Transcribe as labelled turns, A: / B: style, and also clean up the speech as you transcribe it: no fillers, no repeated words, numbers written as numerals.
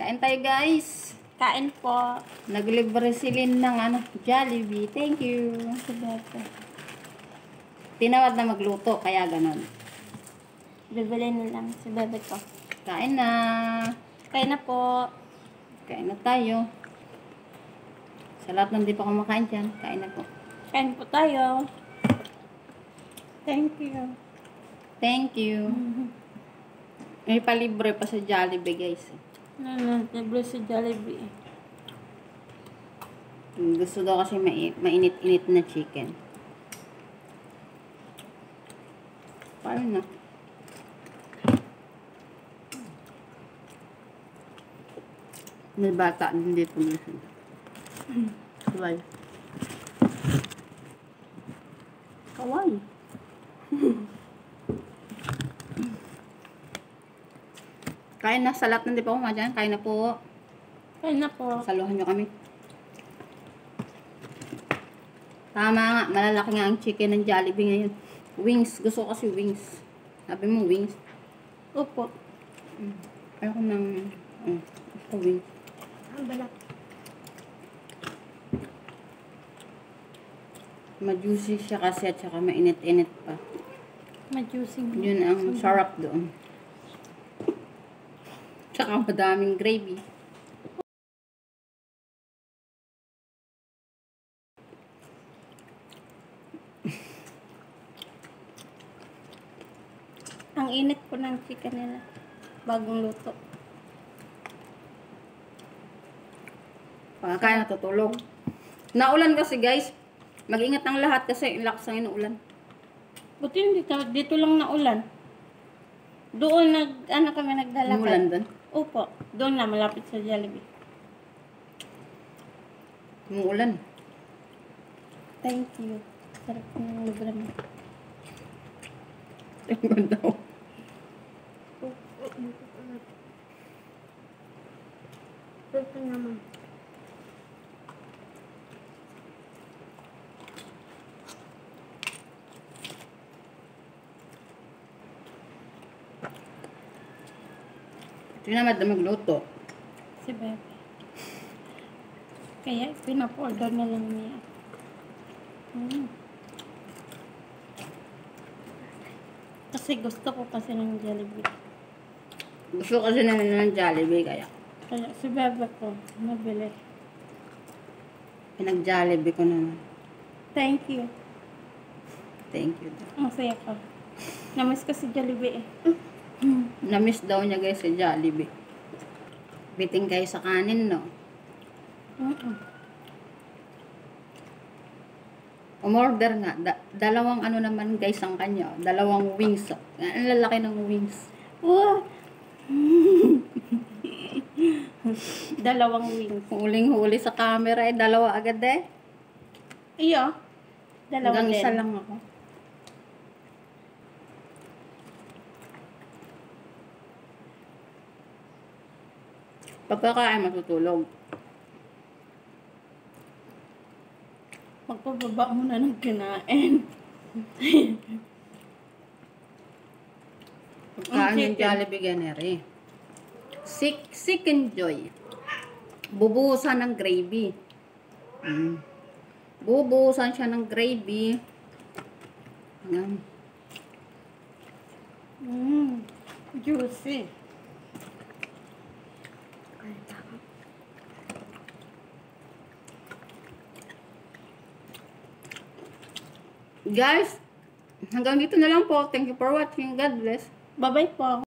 A: Kain tayo guys.
B: Kain po.
A: Naglibre si Lynn ng Jollibee. Thank you. Tinawad na magluto, kaya ganon.
B: Bibili na lang si bebe ko.
A: Kain na.
B: Kain na po.
A: Kain na tayo. Sa lahat ng di pa kumakain dyan, kain na po.
B: Kain po tayo. Thank you.
A: Thank you. May palibre pa sa Jollibee guys.
B: Libre si Jollibee.
A: Gusto daw kasi mainit-init na chicken. Paano na? May bata din dito. Kawaii. Kawaii. Kain na. Sa lahat ng di pa kumain dyan. Kain na po.
B: Kain na po.
A: Saluhan nyo kami. Tama nga. Malalaki nga ang chicken ng Jollibee ngayon. Wings. Gusto ko kasi wings. Sabi mo wings.
B: Opo.
A: Ayoko ng gusto wings.
B: Ang balak.
A: Ma-juicy siya kasi at saka mainit-init pa.
B: Ma-juicy.
A: Yun ang sarap doon. Tsaka madaming gravy.
B: Ang init po ng chicken nila. Bagong luto.
A: Kaya natutulog. Naulan kasi guys. Mag-ingat ang lahat kasi lakas ang inuulan.
B: Buti hindi dito lang naulan. Doon kami naglalakad.
A: Umulan doon?
B: Opo. Doon na malapit sa Jollibee.
A: Umuulan.
B: Thank you. Sarap ng libre mo.
A: Tingnan daw.
B: Ito naman.
A: Tinamad na magluto.
B: Si bebe. Kaya pinap-order na lang niya. Kasi gusto ko kasi ng Jollibee.
A: Gusto kasi namin ng Jollibee kaya.
B: Kaya si bebe ko, mabili.
A: Pinag-Jollibee ko naman.
B: Thank you.
A: Thank you.
B: Masaya ko. Namiss ko si Jollibee eh.
A: Na-miss daw niya guys sa Jollibee. Biting kayo sa kanin, no? Umorder nga. Dalawang ano naman guys ang kanya. Dalawang wings. Ang lalaki ng wings.
B: Wow! Dalawang wings.
A: Huling-huli sa camera eh. Dalawa agad eh.
B: Iyo. Dalawa
A: Hanggang
B: din.
A: isa lang ako. Pagkakain matutulog.
B: Magpababa muna ng kinain.
A: Pagkain ng Jollibee ganere. Sick and joy. Bubuhusan ng gravy. Bubuhusan siya ng gravy. Ayan.
B: Juicy.
A: Guys, hanggang dito na lang po. Thank you for watching. God bless.
B: Bye-bye po.